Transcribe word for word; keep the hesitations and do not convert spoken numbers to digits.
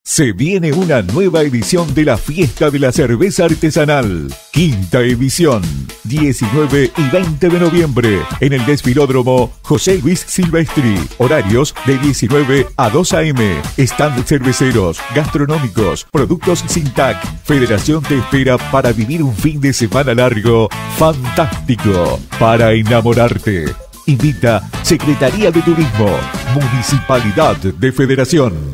Se viene una nueva edición de la Fiesta de la Cerveza Artesanal. Quinta edición, diecinueve y veinte de noviembre, en el Desfilódromo José Luis Silvestri. Horarios de diecinueve a dos a eme. Stand cerveceros, gastronómicos, productos sin T A C. Federación te espera para vivir un fin de semana largo fantástico para enamorarte. Invita Secretaría de Turismo, Municipalidad de Federación.